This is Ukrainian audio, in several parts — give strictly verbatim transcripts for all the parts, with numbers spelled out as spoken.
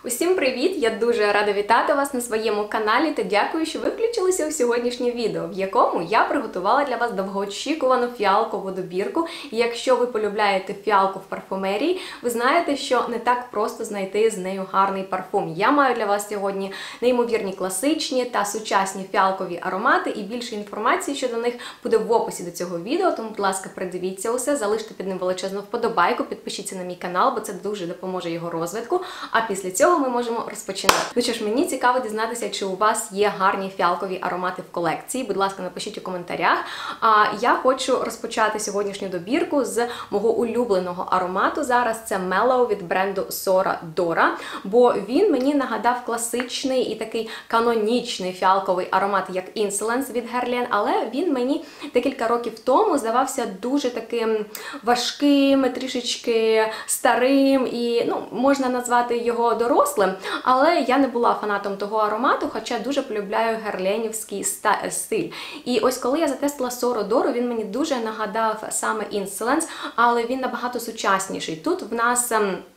Усім привіт! Я дуже рада вітати вас на своєму каналі та дякую, що ви включилися у сьогоднішнє відео, в якому я приготувала для вас довгоочікувану фіалкову добірку. І якщо ви полюбляєте фіалку в парфумерії, ви знаєте, що не так просто знайти з нею гарний парфум. Я маю для вас сьогодні неймовірні класичні та сучасні фіалкові аромати, і більше інформації щодо них буде в описі до цього відео, тому, будь ласка, придивіться усе, залиште під ним величезну вподобайку, підпишіться на мій канал, бо це дуже допоможе його розвитку. А після цього ми можемо розпочинати. Ну що ж, мені цікаво дізнатися, чи у вас є гарні фіалкові аромати в колекції. Будь ласка, напишіть у коментарях. А я хочу розпочати сьогоднішню добірку з мого улюбленого аромату зараз. Це Mellow від бренду Sora Dora, бо він мені нагадав класичний і такий канонічний фіалковий аромат, як Insolence від Guerlain, але він мені декілька років тому здавався дуже таким важким, трішечки старим і, ну, можна назвати його дорослим, але я не була фанатом того аромату, хоча дуже полюбляю герлянівський стиль. І ось коли я затестила Sora Dora, він мені дуже нагадав саме Insolence, але він набагато сучасніший. Тут в нас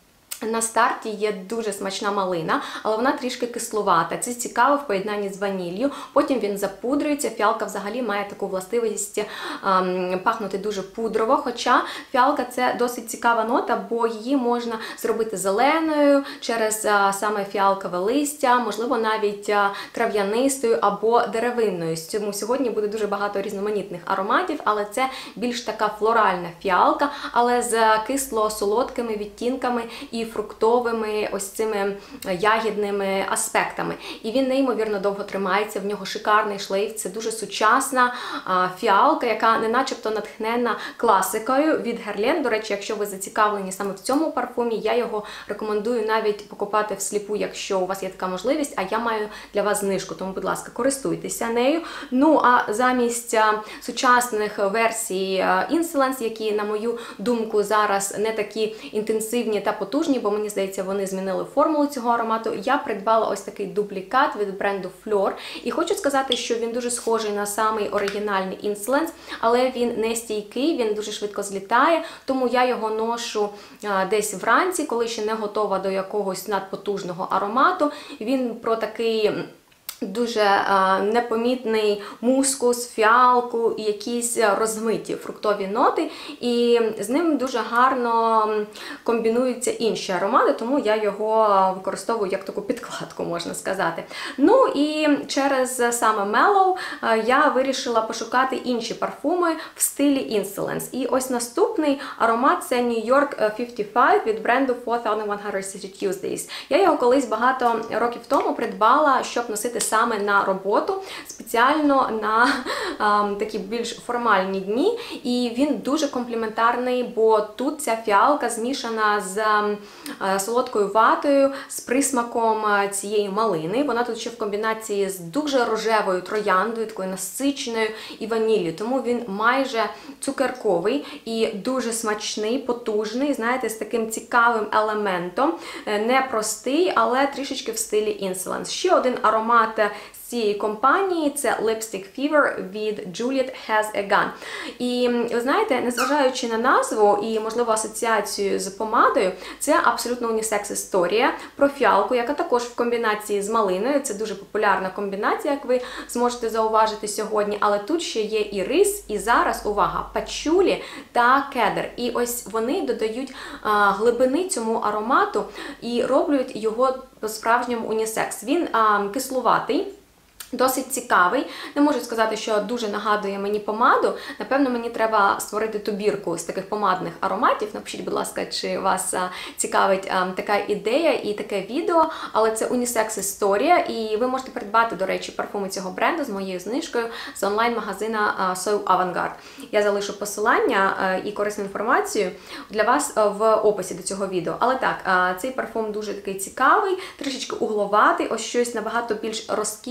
на старті є дуже смачна малина, але вона трішки кислувата. Це цікаво в поєднанні з ваніллю. Потім він запудрюється. Фіалка взагалі має таку властивість ем, пахнути дуже пудрово, хоча фіалка – це досить цікава нота, бо її можна зробити зеленою через а, саме фіалкове листя, можливо, навіть а, трав'янистою або деревинною. Тому сьогодні буде дуже багато різноманітних ароматів, але це більш така флоральна фіалка, але з кисло-солодкими відтінками і фруктовими ось цими ягідними аспектами. І він неймовірно довго тримається, в нього шикарний шлейф, це дуже сучасна а, фіалка, яка не начебто натхнена класикою від Guerlain. До речі, якщо ви зацікавлені саме в цьому парфумі, я його рекомендую навіть покупати всліпу, якщо у вас є така можливість, а я маю для вас знижку, тому, будь ласка, користуйтеся нею. Ну, а замість а, сучасних версій а, Insolence, які, на мою думку, зараз не такі інтенсивні та потужні, бо мені здається, вони змінили формулу цього аромату, я придбала ось такий дублікат від бренду Fleur. І хочу сказати, що він дуже схожий на самий оригінальний Insolence, але він не стійкий, він дуже швидко злітає, тому я його ношу а, десь вранці, коли ще не готова до якогось надпотужного аромату. Він про такий дуже а, непомітний мускус, фіалку і якісь розмиті фруктові ноти. І з ним дуже гарно комбінуються інші аромати, тому я його використовую як таку підкладку, можна сказати. Ну і через саме Mellow я вирішила пошукати інші парфуми в стилі Insolence. І ось наступний аромат – це New York п'ятдесят п'ять від бренду four thousand one hundred Tuesdays. Я його колись багато років тому придбала, щоб носити саме на роботу, спеціально на а, такі більш формальні дні. І він дуже компліментарний, бо тут ця фіалка змішана з а, солодкою ватою, з присмаком цієї малини. Вона тут ще в комбінації з дуже рожевою трояндою, такою насиченою, і ваніллю. Тому він майже цукерковий і дуже смачний, потужний, знаєте, з таким цікавим елементом. Не простий, але трішечки в стилі Insolence. Ще один аромат з цієї компанії – це Lipstick Fever від Juliet Has a Gun. І, ви знаєте, незважаючи на назву і, можливо, асоціацію з помадою, це абсолютно унісекс історія про фіалку, яка також в комбінації з малиною. Це дуже популярна комбінація, як ви зможете зауважити сьогодні. Але тут ще є і рис, і зараз, увага, пачулі та кедр. І ось вони додають а, глибини цьому аромату і роблять його по-справжньому унісекс. Він а, кислуватий, досить цікавий. Не можу сказати, що дуже нагадує мені помаду. Напевно, мені треба створити добірку з таких помадних ароматів. Напишіть, будь ласка, чи вас а, цікавить а, така ідея і таке відео. Але це унісекс-історія. І ви можете придбати, до речі, парфуми цього бренду з моєю знижкою з онлайн-магазина So Avantgarde. Я залишу посилання а, і корисну інформацію для вас а, в описі до цього відео. Але так, а, цей парфум дуже такий цікавий, трішечки угловатий, ось щось набагато більш розкішніше,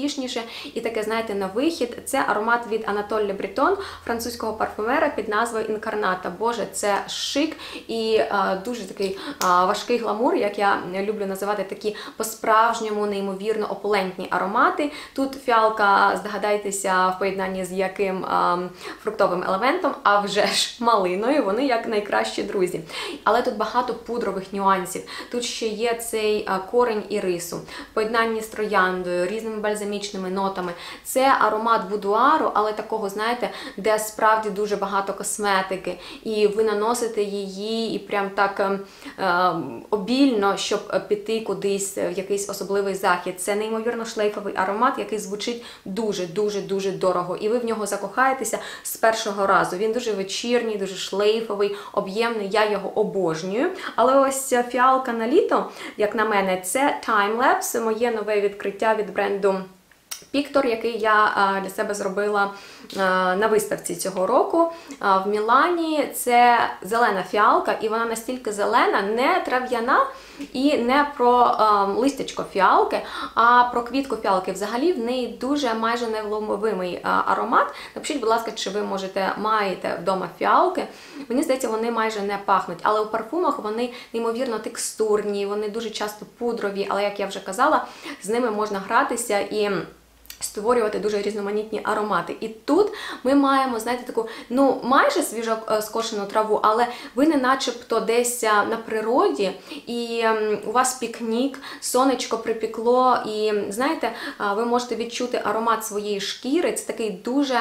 І таке, знаєте, на вихід, це аромат від Анатоль Ле Бретон, французького парфюмера під назвою Інкарната. Боже, це шик і а, дуже такий а, важкий гламур, як я люблю називати такі по-справжньому, неймовірно опулентні аромати. Тут фіалка, здогадайтеся, в поєднанні з яким а, фруктовим елементом, а вже ж малиною, вони як найкращі друзі. Але тут багато пудрових нюансів. Тут ще є цей а, корень ірису, в поєднанні з трояндою, різними бальзамічними нотами. Це аромат будуару, але такого, знаєте, де справді дуже багато косметики, і ви наносите її і прям так е, обільно, щоб піти кудись в якийсь особливий захід. Це неймовірно шлейфовий аромат, який звучить дуже-дуже-дуже дорого, і ви в нього закохаєтеся з першого разу. Він дуже вечірній, дуже шлейфовий, об'ємний, я його обожнюю. Але ось фіалка на літо, як на мене, це Timelapse, моє нове відкриття від бренду Pictor, який я для себе зробила на виставці цього року в Мілані. Це зелена фіалка, і вона настільки зелена, не трав'яна і не про листячко фіалки, а про квітку фіалки. Взагалі в неї дуже майже невловимий аромат. Напишіть, будь ласка, чи ви можете, маєте вдома фіалки. Мені здається, вони майже не пахнуть, але у парфумах вони неймовірно текстурні, вони дуже часто пудрові, але, як я вже казала, з ними можна гратися і створювати дуже різноманітні аромати. І тут ми маємо, знаєте, таку, ну, майже свіжо скошену траву, але ви не начебто десь на природі, і у вас пікнік, сонечко припекло, і, знаєте, ви можете відчути аромат своєї шкіри. Це такий дуже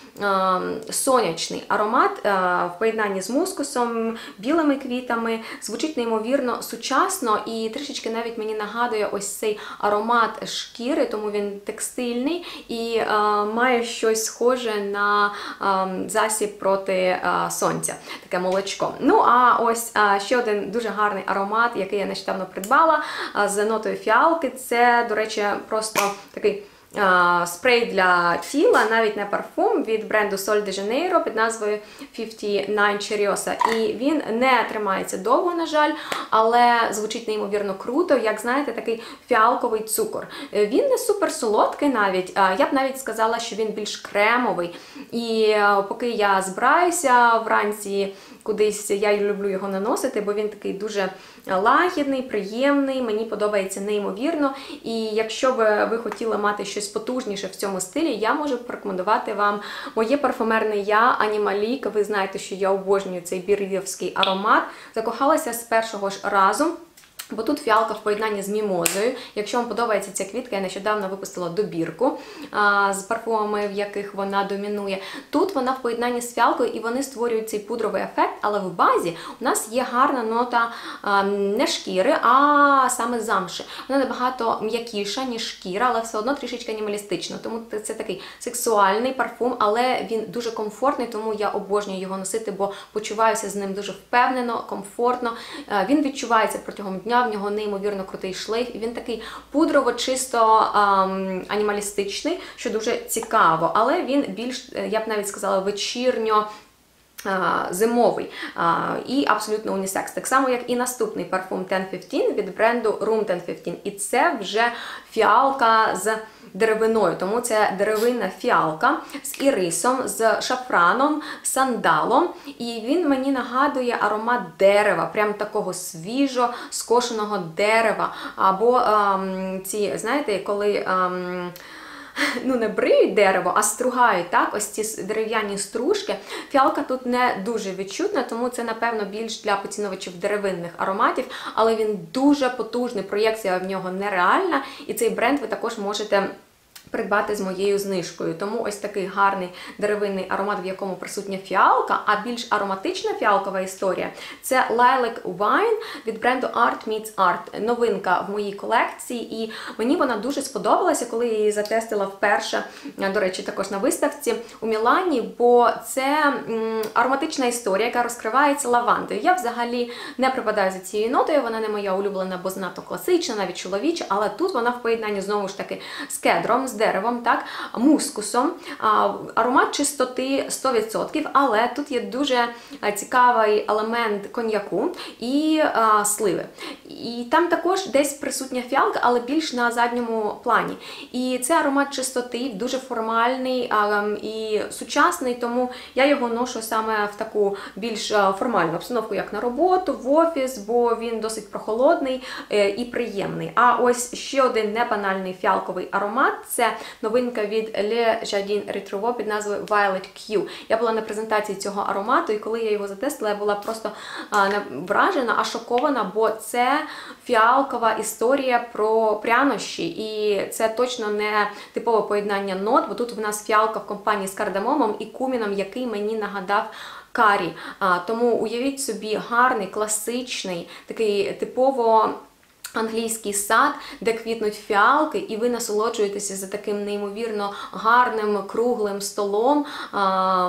е, сонячний аромат е, в поєднанні з мускусом, білими квітами. Звучить неймовірно сучасно, і трішечки навіть мені нагадує ось цей аромат шкіри, тому він текстильний, і е, має щось схоже на е, засіб проти е, сонця, таке молочко. Ну, а ось е, ще один дуже гарний аромат, який я нещодавно придбала е, з нотою фіалки. Це, до речі, просто такий спрей для тіла, навіть не парфум, від бренду Sol de Janeiro під назвою п'ятдесят дев'ять Cheriosa. І він не тримається довго, на жаль, але звучить неймовірно круто, як, знаєте, такий фіалковий цукор. Він не супер солодкий навіть, я б навіть сказала, що він більш кремовий. І поки я збираюся вранці кудись, я люблю його наносити, бо він такий дуже лагідний, приємний, мені подобається неймовірно. І якщо б ви хотіли мати щось потужніше в цьому стилі, я можу порекомендувати вам моє парфумерне я, Animalique. Ви знаєте, що я обожнюю цей бір'ївський аромат. Закохалася з першого ж разу. Бо тут фіалка в поєднанні з мімозою. Якщо вам подобається ця квітка, я нещодавно випустила добірку а, з парфумами, в яких вона домінує. Тут вона в поєднанні з фіалкою, і вони створюють цей пудровий ефект, але в базі у нас є гарна нота а, не шкіри, а саме замши. Вона набагато м'якіша, ніж шкіра, але все одно трішечки анімалістична. Тому це такий сексуальний парфум, але він дуже комфортний, тому я обожнюю його носити, бо почуваюся з ним дуже впевнено, комфортно. А, він відчувається протягом дня. В нього неймовірно крутий шлейф, і він такий пудрово-чисто ем, анімалістичний, що дуже цікаво, але він більш, я б навіть сказала, вечірньо зимовий і абсолютно унісекс. Так само, як і наступний парфум десять п'ятнадцять від бренду Room десять п'ятнадцять. І це вже фіалка з деревиною, тому це деревинна фіалка з ірисом, з шафраном, сандалом. І він мені нагадує аромат дерева, прям такого свіжо скошеного дерева. Або ем, ці, знаєте, коли ем, ну, не бриють дерево, а стругають, так, ось ці дерев'яні стружки. Фіалка тут не дуже відчутна, тому це, напевно, більш для поціновувачів деревинних ароматів, але він дуже потужний, проєкція в нього нереальна, і цей бренд ви також можете придбати з моєю знижкою. Тому ось такий гарний деревинний аромат, в якому присутня фіалка, а більш ароматична фіалкова історія – це Lilac Wine від бренду Art Meets Art. Новинка в моїй колекції, і мені вона дуже сподобалася, коли я її затестила вперше, до речі, також на виставці у Мілані, бо це ароматична історія, яка розкривається лавандою. Я взагалі не припадаю за цією нотою, вона не моя улюблена, бо занадто класична, навіть чоловіча, але тут вона в поєднанні знову ж таки з кедром, з деревом, так, мускусом, аромат чистоти сто відсотків, але тут є дуже цікавий елемент коньяку і а, сливи. І там також десь присутня фіалка, але більш на задньому плані. І це аромат чистоти, дуже формальний а, і сучасний, тому я його ношу саме в таку більш формальну обстановку, як на роботу, в офіс, бо він досить прохолодний е, і приємний. А ось ще один небанальний фіалковий аромат – це новинка від Le Jardin Retrouvé під назвою Violet Q. Я була на презентації цього аромату, і коли я його затестила, я була просто а, не вражена, а шокована, бо це фіалкова історія про прянощі, і це точно не типове поєднання нот, бо тут в нас фіалка в компанії з кардамомом і куміном, який мені нагадав карі. А, тому уявіть собі гарний, класичний, такий типово англійський сад, де квітнуть фіалки, і ви насолоджуєтеся за таким неймовірно гарним, круглим столом, а,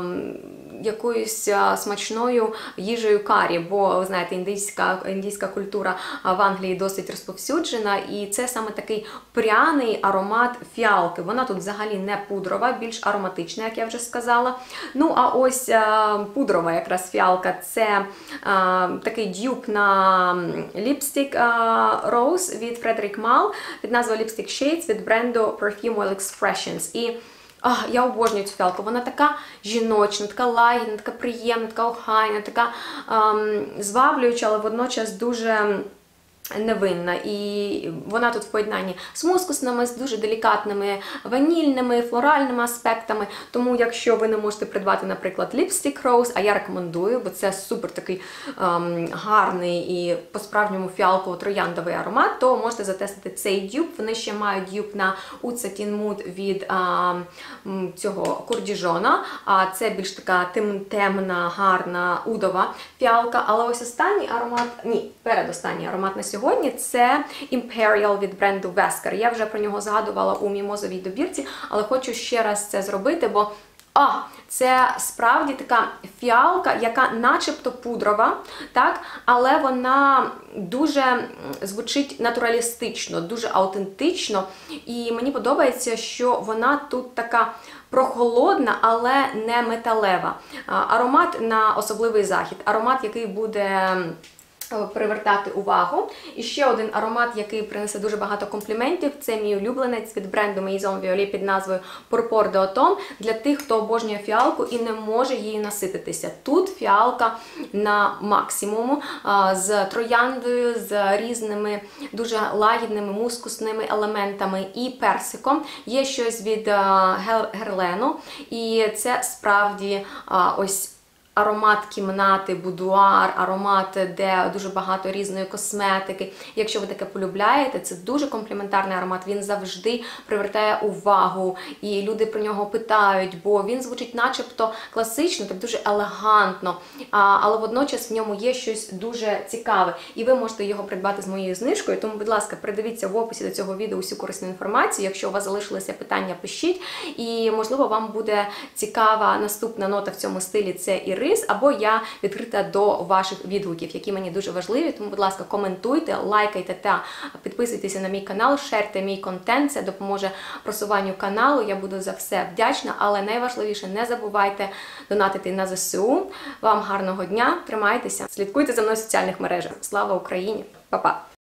якоюсь смачною їжею карі, бо, ви знаєте, індійська, індійська культура в Англії досить розповсюджена, і це саме такий пряний аромат фіалки. Вона тут взагалі не пудрова, більш ароматична, як я вже сказала. Ну, а ось а, пудрова якраз фіалка – це а, такий дюб на ліпстик Rose від Frederic Malle під назвою Lipstick Shades від бренду Perfume Oil Expressions. І Ах, я обожнюю цю фіалку. Вона така жіночна, така лагідна, така приємна, така охайна, така ем, зваблююча, але водночас дуже невинна. І вона тут в поєднанні з мускусними, з дуже делікатними ванільними, флоральними аспектами. Тому, якщо ви не можете придбати, наприклад, Lipstick Rose, а я рекомендую, бо це супер такий ем, гарний і по-справжньому фіалково-трояндовий аромат, то можете затестити цей дюб. Вони ще мають дюб на Oud Satin Mood від ем, цього Курдіжона. А це більш така тем, темна, гарна, удова фіалка. Але ось останній аромат, ні, передостанній аромат на сьогодні Сьогодні це Imperial від бренду Vesker. Я вже про нього згадувала у мімозовій добірці, але хочу ще раз це зробити, бо а, це справді така фіалка, яка начебто пудрова, так, але вона дуже звучить натуралістично, дуже аутентично. І мені подобається, що вона тут така прохолодна, але не металева. Аромат на особливий захід, аромат, який буде привертати увагу. І ще один аромат, який принесе дуже багато компліментів, це мій улюбленець від бренду Maison Violet під назвою Purpur de Automne, для тих, хто обожнює фіалку і не може її насититися. Тут фіалка на максимуму, з трояндою, з різними дуже лагідними мускусними елементами і персиком. Є щось від Герлену, і це справді ось аромат кімнати, будуар, аромат, де дуже багато різної косметики. Якщо ви таке полюбляєте, це дуже компліментарний аромат, він завжди привертає увагу, і люди про нього питають, бо він звучить начебто класично, так дуже елегантно, але водночас в ньому є щось дуже цікаве. І ви можете його придбати з моєю знижкою, тому, будь ласка, передивіться в описі до цього відео усю корисну інформацію. Якщо у вас залишилися питання, пишіть, і, можливо, вам буде цікава наступна нота в цьому стилі, це ірис, або я відкрита до ваших відгуків, які мені дуже важливі. Тому, будь ласка, коментуйте, лайкайте та підписуйтеся на мій канал, шерте мій контент, це допоможе просуванню каналу, я буду за все вдячна, але найважливіше, не забувайте донатити на зе се у. Вам гарного дня, тримайтеся, слідкуйте за мною в соціальних мережах. Слава Україні! Па-па!